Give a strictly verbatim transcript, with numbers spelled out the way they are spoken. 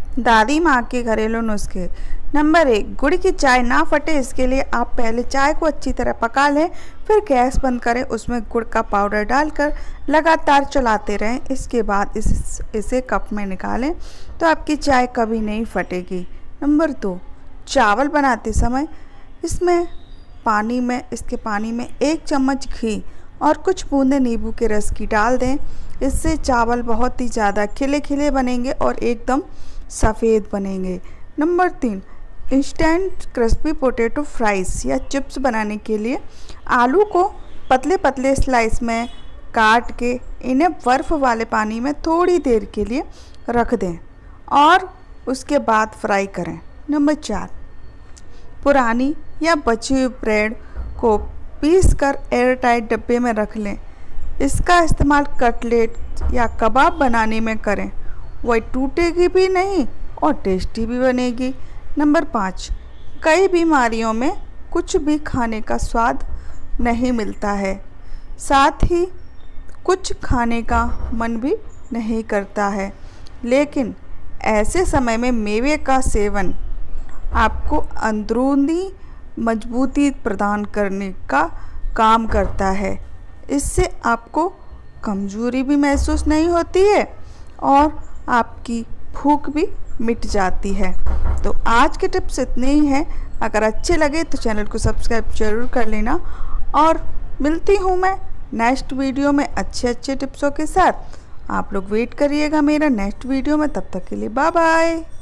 दादी माँ के घरेलू नुस्खे। नंबर एक, गुड़ की चाय ना फटे इसके लिए आप पहले चाय को अच्छी तरह पका लें, फिर गैस बंद करें, उसमें गुड़ का पाउडर डालकर लगातार चलाते रहें। इसके बाद इस इसे कप में निकालें तो आपकी चाय कभी नहीं फटेगी। नंबर दो, चावल बनाते समय इसमें पानी में इसके पानी में एक चम्मच घी और कुछ बूंदे नींबू के रस की डाल दें। इससे चावल बहुत ही ज़्यादा खिले खिले बनेंगे और एकदम सफ़ेद बनेंगे। नंबर तीन, इंस्टेंट क्रिस्पी पोटैटो फ्राइज़ या चिप्स बनाने के लिए आलू को पतले पतले स्लाइस में काट के इन्हें बर्फ़ वाले पानी में थोड़ी देर के लिए रख दें और उसके बाद फ्राई करें। नंबर चार, पुरानी या बची हुई ब्रेड को पीस कर एयर टाइट डब्बे में रख लें। इसका इस्तेमाल कटलेट या कबाब बनाने में करें, वह टूटेगी भी नहीं और टेस्टी भी बनेगी। नंबर पाँच, कई बीमारियों में कुछ भी खाने का स्वाद नहीं मिलता है, साथ ही कुछ खाने का मन भी नहीं करता है, लेकिन ऐसे समय में मेवे का सेवन आपको अंदरूनी मजबूती प्रदान करने का काम करता है। इससे आपको कमज़ोरी भी महसूस नहीं होती है और आपकी भूख भी मिट जाती है। तो आज के टिप्स इतने ही हैं। अगर अच्छे लगे तो चैनल को सब्सक्राइब जरूर कर लेना और मिलती हूँ मैं नेक्स्ट वीडियो में अच्छे अच्छे टिप्सों के साथ। आप लोग वेट करिएगा मेरा नेक्स्ट वीडियो में। तब तक के लिए बाय बाय।